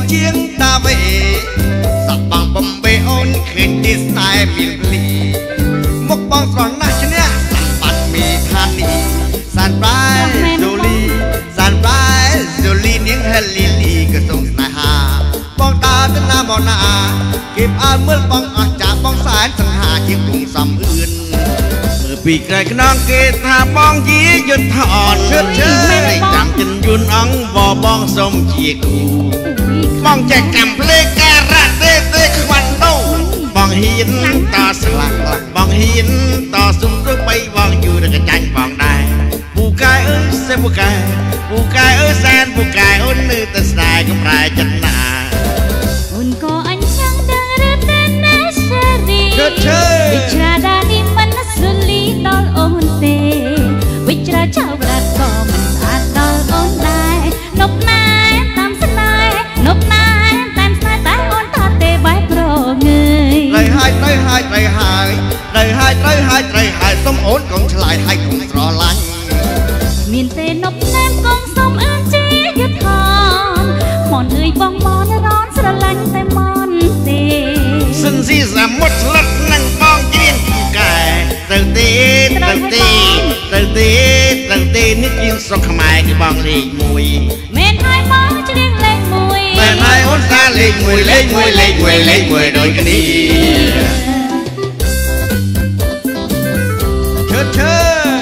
ជាងតាវេសបងបំបេអូនឃើញទីស្នេហ៍មានភ្លីមុខបងស្រណះឈ្នះសម្បត្តិមេឋានីសានប្រៃជូលីសានប្រៃជូលីនាងហេលីលីក៏សូមស្នេហាបងដើរទៅណាមកណាគេផ្អើលមើលបងអស់ចាបងសែនសង្ហាជាងគង់សំអឿនមើលពីក្រៃខ្នងគេថាបងជាយុទ្ធអត់ឈឺចាំចិនយួនអង្គបងសូមជាគូបងចេះកំភ្លេការ៉ាទេខ្វាន់ដូបងហ៊ានតស្លាក់បងហ៊ានតសុំទៅបីបងយូរក៏ចាញ់បងដែរពូកែអើយសេពូកែអើយសែនពូកែអូននៅតែស្ដាយកំរែចិត្តណាអូនក៏អញ្ចឹងដឹងឬតែណាសេរីវិច្រាដានេះមិនសុលីដល់អូនទេវិច្រាចៅប្រាប់ក៏មិនស្អាតដល់អូនដែរនប់ណែតាមស្នេហ៍នប់ណែតាមស្នេហ៍តែអូនថាទេបែបប្រងើយត្រូវហើយសុំអូនកុំឆ្លើយហើយកុំស្រឡាញ់មានទេនប់ណែកុំសុំអើជាយុទ្ធមនអើយបងមនរនស្រឡាញ់តែមនទេសិនស៊ីសមុទ្រស្លុតនឹងបងជ្រៀងពូកែត្រូវទេនេះជាស្រុកខ្មែរគឺបងលេខ1 មែនហើយបងជ្រៀងលេខ1 មែនហើយអូនសាលេខ1ដូចគ្នាឈើ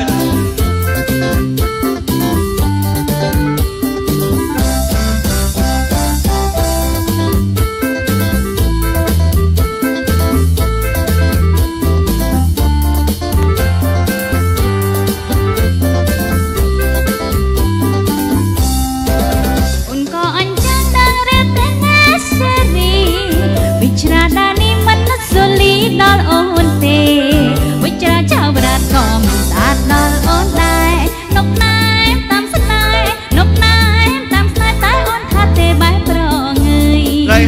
ដល់អូនទេវិច្រាចៅប្រាប់ក៏មិនស្អាតដល់អូនដែរនប់ណែតាមស្នេហ៍តែអូនថាទេបែបប្រងើយត្រូវ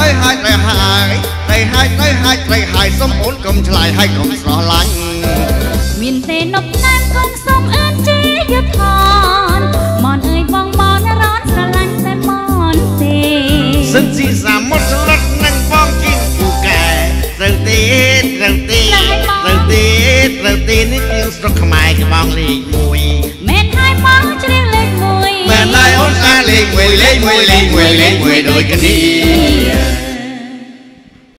ហើយសុំអូនកុំឆ្លើយហើយកុំស្រឡាញ់មានទេនប់ណែកុំសុំអើជាយុទ្ធមនអើយបងមនរនស្រឡាញ់តែមនទេសិនស៊ីសាមុទ្រស្លុតនឹងបងជាងពូកែត្រូវទេនេះជាស្រុកខ្មែរគឺបងលេខ1 មែនហើយបងជ្រៀងលេខ1 មែនហើយអូនសាលេខ1ដូចគ្នា